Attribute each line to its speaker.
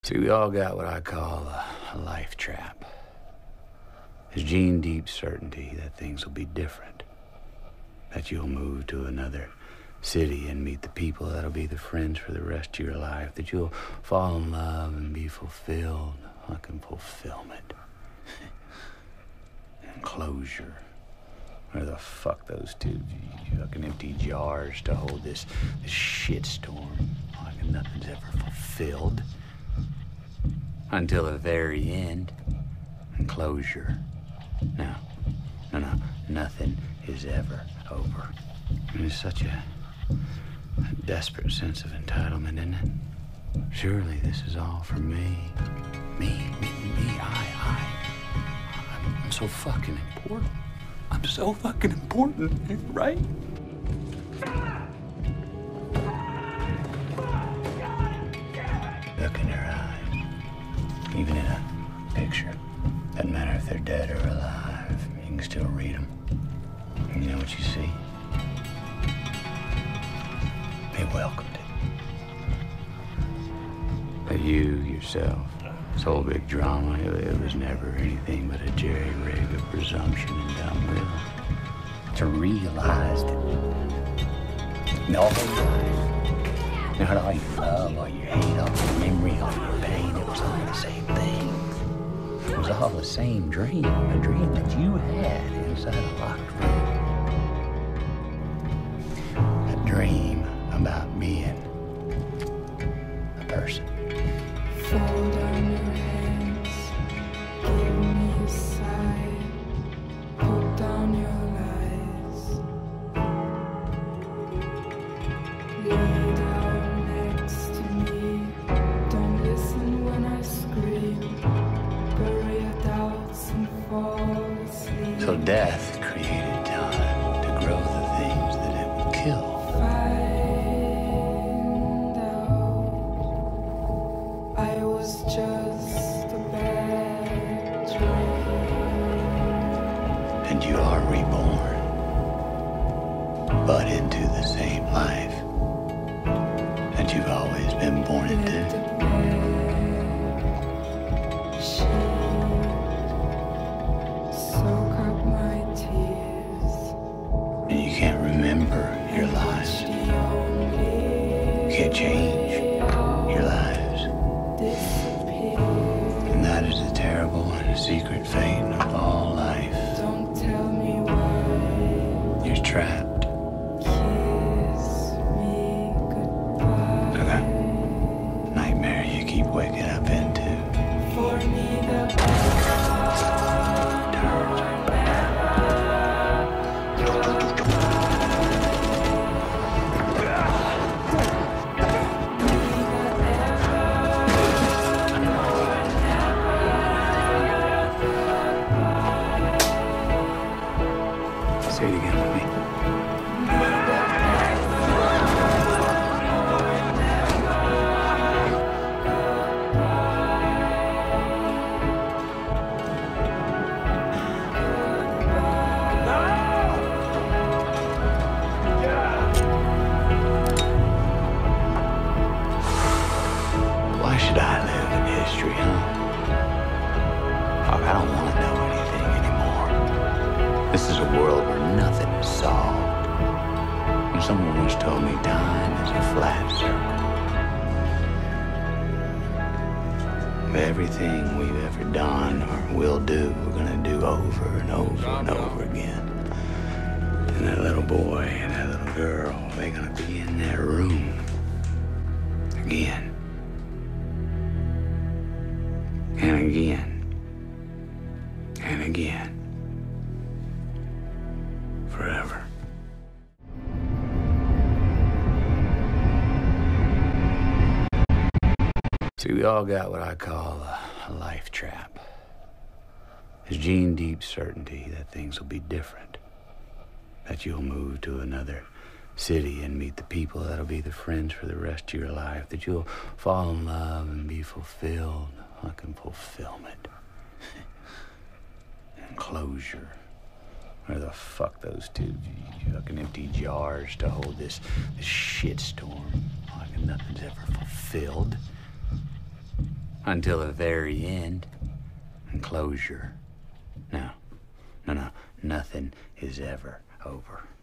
Speaker 1: See, we all got what I call a life trap. There's gene deep certainty that things will be different. That you'll move to another city and meet the people that'll be the friends for the rest of your life. That you'll fall in love and be fulfilled. Fucking fulfillment. And closure. Where the fuck those two fucking empty jars to hold this shitstorm. Like nothing's ever fulfilled. Until the very end. And closure. No. Nothing is ever over. And it's such a desperate sense of entitlement, isn't it? Surely this is all for me. Me. I'm so fucking important. I'm so fucking important, right? Look in her eyes. Even in a picture. Doesn't matter if they're dead or alive. You can still read them. And you know what you see? They welcomed it. But you, yourself, this whole big drama, it was never anything but a jerry-rig of presumption and dumb will. To realize that all your life, not all your love, all your hate, all your memory, all your pain, it was all the same thing. It was all the same dream, a dream that you had inside a locked room. A dream about being a person.
Speaker 2: Fall down your hands, give me a sign, put down your lies. Lay down next to me, don't listen when I scream. Bury your doubts and fall asleep.
Speaker 1: So death created time to grow the things that it would kill.
Speaker 2: I was just a bad dream.
Speaker 1: And you are reborn, but into the same life that you've always been born into.
Speaker 2: Soak up my tears.
Speaker 1: And you can't remember your lives. You can't change your lives. And that is the terrible and secret fate of all life.
Speaker 2: Don't tell me why.
Speaker 1: You're trapped.
Speaker 2: Kiss me goodbye.
Speaker 1: Okay. Nightmare you keep waking up into.
Speaker 2: For me the
Speaker 1: Turns are bad. Say it again with me. Why should I live in history, huh? I don't want to know anything anymore. This is a world where nothing is solved. And someone once told me time is a flat circle. Everything we've ever done or will do, we're gonna do over and over and over again. And that little boy and that little girl, they're gonna be in that room again. And again. And again. Forever. See, we all got what I call a life trap. There's gene deep certainty that things will be different. That you'll move to another city and meet the people that'll be the friends for the rest of your life. That you'll fall in love and be fulfilled. Fucking fulfillment. And closure. Where the fuck those two fucking empty jars to hold this shitstorm. Like nothing's ever fulfilled. until the very end. And closure. No, nothing is ever over.